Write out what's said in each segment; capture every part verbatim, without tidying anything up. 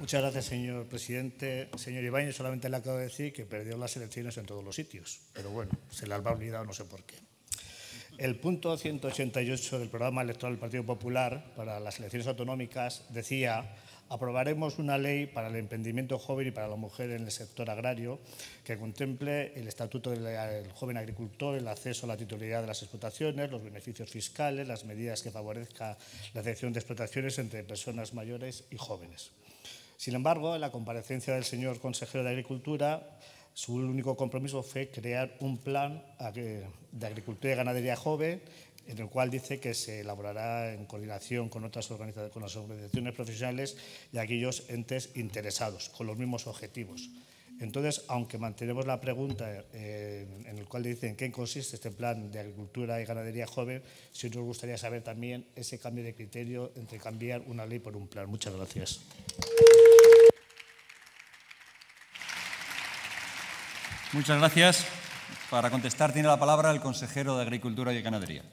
Muchas gracias, señor presidente. Señor Ibáñez, solamente le acabo de decir que perdió las elecciones en todos los sitios, pero bueno, se las va olvidado, no sé por qué. El punto ciento ochenta y ocho del programa electoral del Partido Popular para las elecciones autonómicas decía: aprobaremos una ley para el emprendimiento joven y para la mujer en el sector agrario que contemple el estatuto del joven agricultor, el acceso a la titularidad de las explotaciones, los beneficios fiscales, las medidas que favorezcan la cesión de explotaciones entre personas mayores y jóvenes. Sin embargo, en la comparecencia del señor consejero de Agricultura, su único compromiso fue crear un plan de agricultura y ganadería joven, en el cual dice que se elaborará en coordinación con otras organizaciones, con las organizaciones profesionales y aquellos entes interesados, con los mismos objetivos. Entonces, aunque mantenemos la pregunta eh, en el cual dicen en qué consiste este plan de agricultura y ganadería joven, sí nos gustaría saber también ese cambio de criterio entre cambiar una ley por un plan. Muchas gracias. Muchas gracias. Para contestar tiene la palabra el consejero de Agricultura y Ganadería.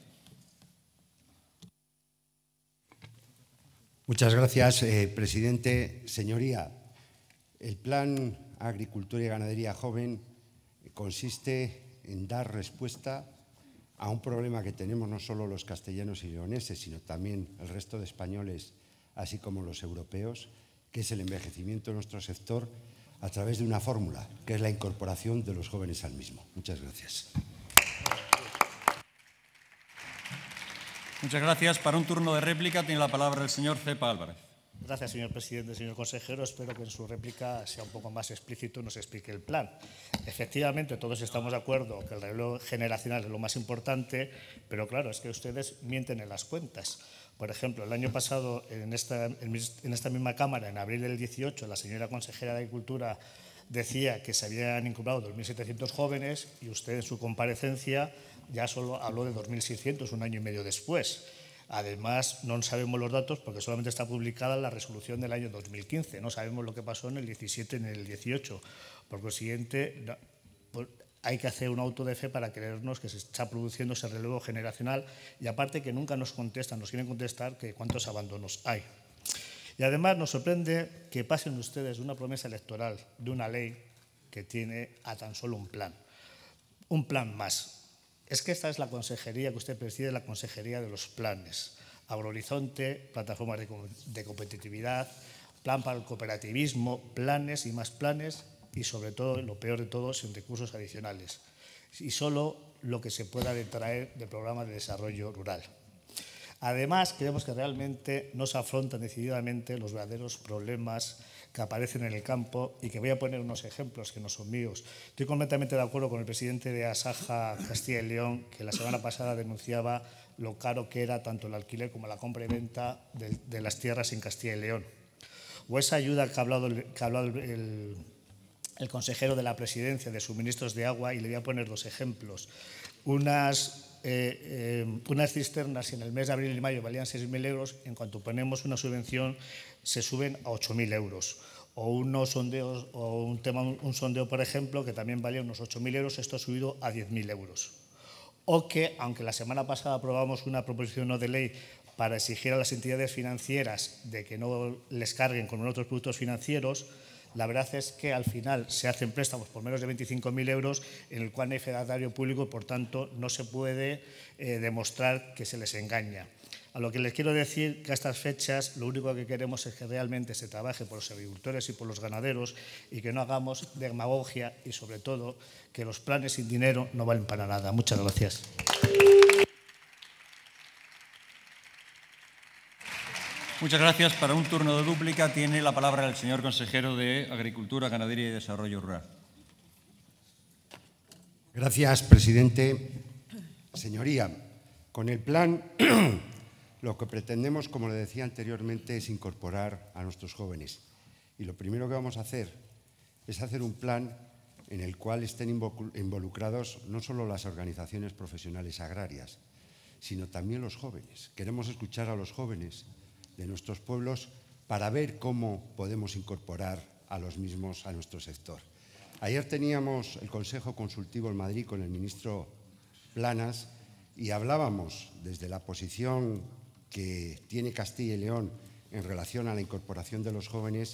Muchas gracias, eh, presidente. Señoría, el Plan Agricultura y Ganadería Joven consiste en dar respuesta a un problema que tenemos no solo los castellanos y leoneses, sino también el resto de españoles, así como los europeos, que es el envejecimiento de nuestro sector a través de una fórmula, que es la incorporación de los jóvenes al mismo. Muchas gracias. Muchas gracias. Para un turno de réplica tiene la palabra el señor Cepa Álvarez. Gracias, señor presidente. Señor consejero, espero que en su réplica sea un poco más explícito y nos explique el plan. Efectivamente, todos estamos de acuerdo que el relevo generacional es lo más importante, pero claro, es que ustedes mienten en las cuentas. Por ejemplo, el año pasado, en esta, en esta misma Cámara, en abril del dieciocho, la señora consejera de Agricultura decía que se habían incorporado dos mil setecientos jóvenes y usted en su comparecencia ya solo habló de dos mil seiscientos, un año y medio después. Además, no sabemos los datos porque solamente está publicada la resolución del año dos mil quince. No sabemos lo que pasó en el diecisiete ni en el dieciocho. Por consiguiente, hay que hacer un auto de fe para creernos que se está produciendo ese relevo generacional y aparte que nunca nos contestan, nos quieren contestar que cuántos abandonos hay. Y además nos sorprende que pasen ustedes de una promesa electoral, de una ley que tiene a tan solo un plan. Un plan más. Es que esta es la consejería que usted preside, la consejería de los planes. Agrohorizonte, plataformas de competitividad, plan para el cooperativismo, planes y más planes y sobre todo, lo peor de todo, sin recursos adicionales. Y solo lo que se pueda detraer del programa de desarrollo rural. Además, creemos que realmente no se afrontan decididamente los verdaderos problemas que aparecen en el campo y que voy a poner unos ejemplos que no son míos. Estoy completamente de acuerdo con el presidente de Asaja Castilla y León, que la semana pasada denunciaba lo caro que era tanto el alquiler como la compra y venta de, de las tierras en Castilla y León. O esa ayuda que ha hablado, que ha hablado el, el, el consejero de la presidencia de suministros de agua, y le voy a poner dos ejemplos. Unas... Eh, eh, unas cisternas en el mes de abril y mayo valían seis mil euros, en cuanto ponemos una subvención se suben a ocho mil euros. O unos sondeos, o un, tema, un sondeo, por ejemplo, que también valía unos ocho mil euros, esto ha subido a diez mil euros. O que, aunque la semana pasada aprobamos una proposición no de ley para exigir a las entidades financieras de que no les carguen con otros productos financieros, la verdad es que al final se hacen préstamos por menos de veinticinco mil euros en el cual no hay fedatario público y por tanto no se puede eh, demostrar que se les engaña. A lo que les quiero decir que a estas fechas lo único que queremos es que realmente se trabaje por los agricultores y por los ganaderos y que no hagamos demagogia y sobre todo que los planes sin dinero no valen para nada. Muchas gracias. Muchas gracias. Para un turno de dúplica tiene la palabra el señor consejero de Agricultura, Ganadería y Desarrollo Rural. Gracias, presidente. Señoría, con el plan lo que pretendemos, como le decía anteriormente, es incorporar a nuestros jóvenes. Y lo primero que vamos a hacer es hacer un plan en el cual estén involucrados no solo las organizaciones profesionales agrarias, sino también los jóvenes. Queremos escuchar a los jóvenes de nuestros pueblos para ver cómo podemos incorporar a los mismos a nuestro sector. Ayer teníamos el Consejo Consultivo en Madrid con el ministro Planas y hablábamos desde la posición que tiene Castilla y León en relación a la incorporación de los jóvenes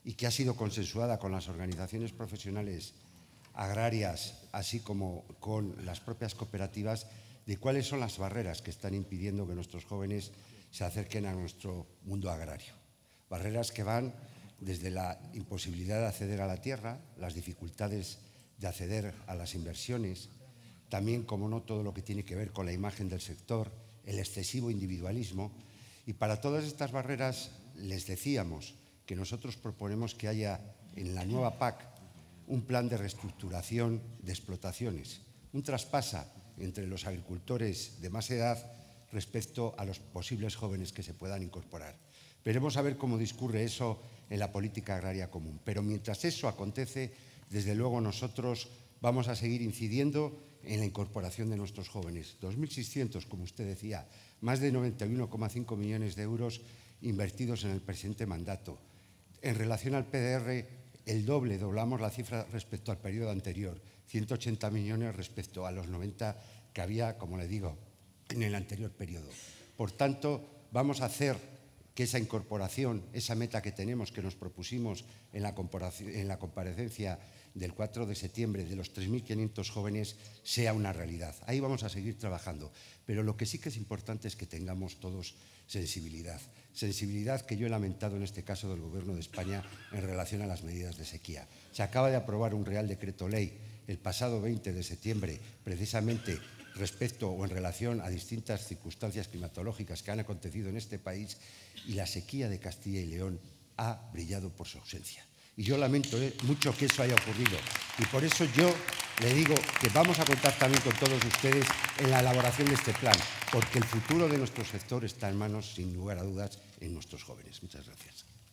y que ha sido consensuada con las organizaciones profesionales agrarias, así como con las propias cooperativas, de cuáles son las barreras que están impidiendo que nuestros jóvenes se acerquen a nuestro mundo agrario. Barreras que van desde la imposibilidad de acceder a la tierra, las dificultades de acceder a las inversiones, también, como no, todo lo que tiene que ver con la imagen del sector, el excesivo individualismo. Y para todas estas barreras les decíamos que nosotros proponemos que haya en la nueva P A C un plan de reestructuración de explotaciones, un traspasa entre los agricultores de más edad respecto a los posibles jóvenes que se puedan incorporar. Veremos a ver cómo discurre eso en la política agraria común. Pero mientras eso acontece, desde luego nosotros vamos a seguir incidiendo en la incorporación de nuestros jóvenes. dos mil seiscientos, como usted decía, más de noventa y uno coma cinco millones de euros invertidos en el presente mandato. En relación al P D R, el doble, doblamos la cifra respecto al periodo anterior, ciento ochenta millones respecto a los noventa que había, como le digo, en el anterior periodo. Por tanto, vamos a hacer que esa incorporación, esa meta que tenemos, que nos propusimos en la, en la comparecencia del cuatro de septiembre de los tres mil quinientos jóvenes, sea una realidad. Ahí vamos a seguir trabajando. Pero lo que sí que es importante es que tengamos todos sensibilidad. Sensibilidad que yo he lamentado en este caso del Gobierno de España en relación a las medidas de sequía. Se acaba de aprobar un Real Decreto Ley el pasado veinte de septiembre, precisamente respecto o en relación a distintas circunstancias climatológicas que han acontecido en este país, y la sequía de Castilla y León ha brillado por su ausencia. Y yo lamento eh, mucho que eso haya ocurrido. Y por eso yo le digo que vamos a contar también con todos ustedes en la elaboración de este plan, porque el futuro de nuestro sector está en manos, sin lugar a dudas, en nuestros jóvenes. Muchas gracias.